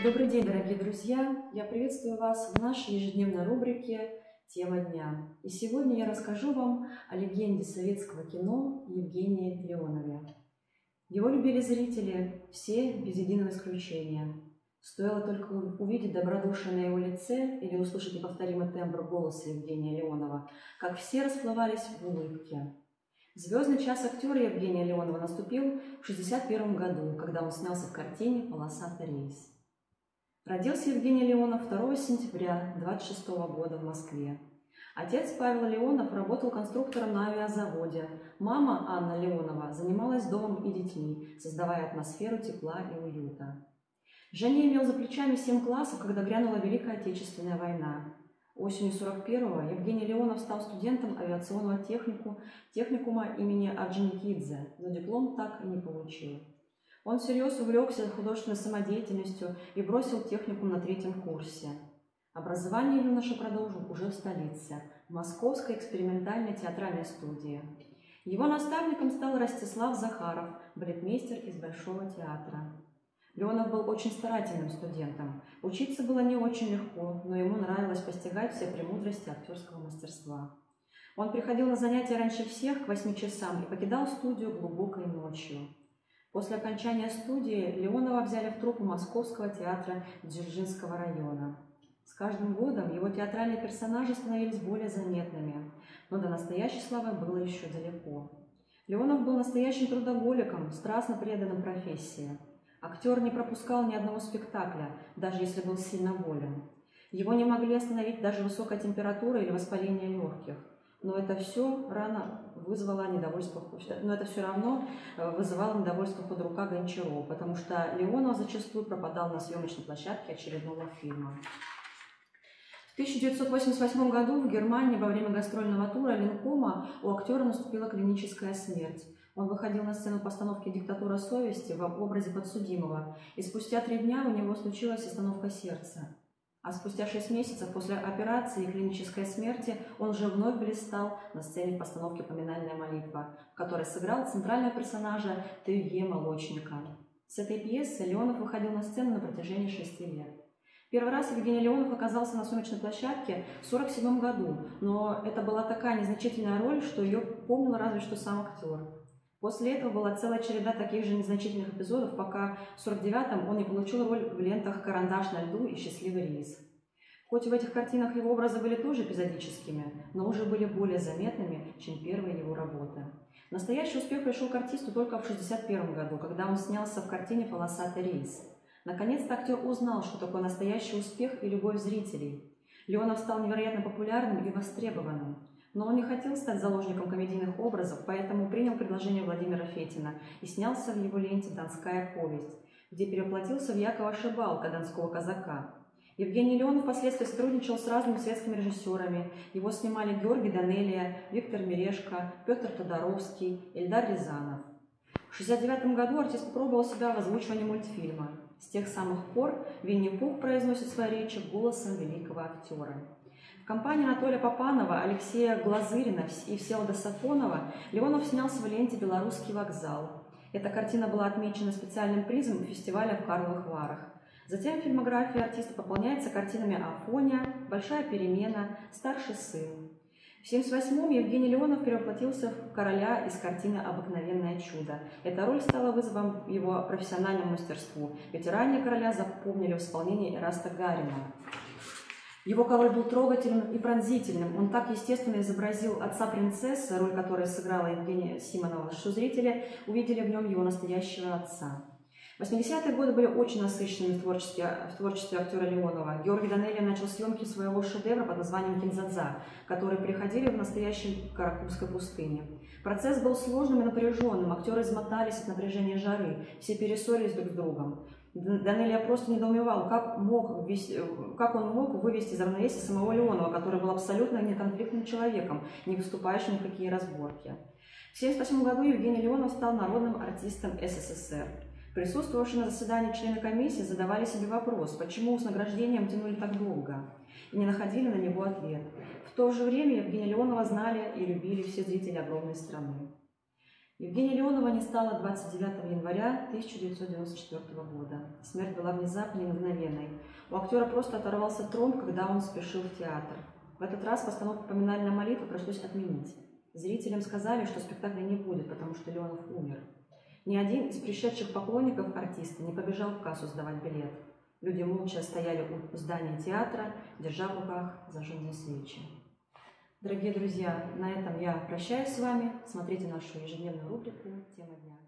Добрый день, дорогие друзья! Я приветствую вас в нашей ежедневной рубрике «Тема дня». И сегодня я расскажу вам о легенде советского кино Евгении Леонове. Его любили зрители, все без единого исключения. Стоило только увидеть добродушие на его лице или услышать неповторимый тембр голоса Евгения Леонова, как все расплывались в улыбке. Звездный час актера Евгения Леонова наступил в 1961 году, когда он снялся в картине «Полосатый рейс». Родился Евгений Леонов 2 сентября 1926 года в Москве. Отец Павел Леонов работал конструктором на авиазаводе. Мама Анна Леонова занималась домом и детьми, создавая атмосферу тепла и уюта. Женя имел за плечами 7 классов, когда грянула Великая Отечественная война. Осенью 1941-го Евгений Леонов стал студентом авиационного техникума имени Орджоникидзе, но диплом так и не получил. Он всерьез увлекся художественной самодеятельностью и бросил техникум на 3-м курсе. Образование юноша продолжил уже в столице, в Московской экспериментальной театральной студии. Его наставником стал Ростислав Захаров, балетмейстер из Большого театра. Леонов был очень старательным студентом. Учиться было не очень легко, но ему нравилось постигать все премудрости актерского мастерства. Он приходил на занятия раньше всех к 8 часам и покидал студию глубокой ночью. После окончания студии Леонова взяли в труппу Московского театра Дзержинского района. С каждым годом его театральные персонажи становились более заметными, но до настоящей славы было еще далеко. Леонов был настоящим трудоголиком, страстно преданным профессии. Актер не пропускал ни одного спектакля, даже если был сильно болен. Его не могли остановить даже высокая температура или воспаление легких. Но это все вызывало недовольство худрука Гончарова, потому что Леонов зачастую пропадал на съемочной площадке очередного фильма. В 1988 году в Германии во время гастрольного тура Ленкома у актера наступила клиническая смерть. Он выходил на сцену постановки «Диктатура совести» в образе подсудимого, и спустя 3 дня у него случилась остановка сердца. А спустя 6 месяцев после операции и клинической смерти он уже вновь блистал на сцене в постановке «Поминальная молитва», в которой сыграл центрального персонажа Тевье Молочника. С этой пьесы Леонов выходил на сцену на протяжении 6 лет. Первый раз Евгений Леонов оказался на съемочной площадке в 1947 году, но это была такая незначительная роль, что ее помнил разве что сам актер. После этого была целая череда таких же незначительных эпизодов, пока в 1949-м он не получил роль в лентах «Карандаш на льду» и «Счастливый рейс». Хоть в этих картинах его образы были тоже эпизодическими, но уже были более заметными, чем первые его работы. Настоящий успех пришел к артисту только в 1961 году, когда он снялся в картине «Полосатый рейс». Наконец-то актер узнал, что такое настоящий успех и любовь зрителей. Леонов стал невероятно популярным и востребованным. Но он не хотел стать заложником комедийных образов, поэтому принял предложение Владимира Фетина и снялся в его ленте «Донская повесть», где перевоплотился в Якова Шибалка, донского казака. Евгений Леонов впоследствии сотрудничал с разными светскими режиссерами. Его снимали Георгий Данелия, Виктор Мирешко, Петр Тодоровский, Эльдар Рязанов. В 1969 году артист попробовал себя в озвучивании мультфильма. С тех самых пор Винни-Пух произносит свои речи голосом великого актера. В компании Анатолия Попанова, Алексея Глазырина и Всеволода Сафонова Леонов снялся в ленте «Белорусский вокзал». Эта картина была отмечена специальным призом фестиваля в Карловых Варах. Затем фильмография артиста пополняется картинами «Афоня», «Большая перемена», «Старший сын». В 1978-м Евгений Леонов перевоплотился в короля из картины «Обыкновенное чудо». Эта роль стала вызовом его профессиональному мастерству, ведь ранее короля запомнили в исполнении Эраста Гарина. Его король был трогательным и пронзительным. Он так естественно изобразил отца принцессы, роль которой сыграла Евгения Симонова, что зрители увидели в нем его настоящего отца. 80-е годы были очень насыщенными в творчестве актера Леонова. Георгий Данелия начал съемки своего шедевра под названием «Кинзадза», которые приходили в настоящей Каракумской пустыне. Процесс был сложным и напряженным, актеры измотались от напряжения жары, все перессорились друг с другом. Данелия просто недоумевал, как он мог вывести из равновесия самого Леонова, который был абсолютно неконфликтным человеком, не выступающим ни в какие разборки. В 1978 году Евгений Леонов стал народным артистом СССР. Присутствовавшие на заседании члены комиссии задавали себе вопрос, почему с награждением тянули так долго, и не находили на него ответ. В то же время Евгения Леонова знали и любили все зрители огромной страны. Евгения Леонова не стало 29 января 1994 года. Смерть была внезапной и мгновенной. У актера просто оторвался тромб, когда он спешил в театр. В этот раз постановку поминальной молитвы пришлось отменить. Зрителям сказали, что спектакля не будет, потому что Леонов умер. Ни один из пришедших поклонников артиста не побежал в кассу сдавать билет. Люди молча стояли у здания театра, держа в руках зажженные свечи. Дорогие друзья, на этом я прощаюсь с вами. Смотрите нашу ежедневную рубрику «Тема дня».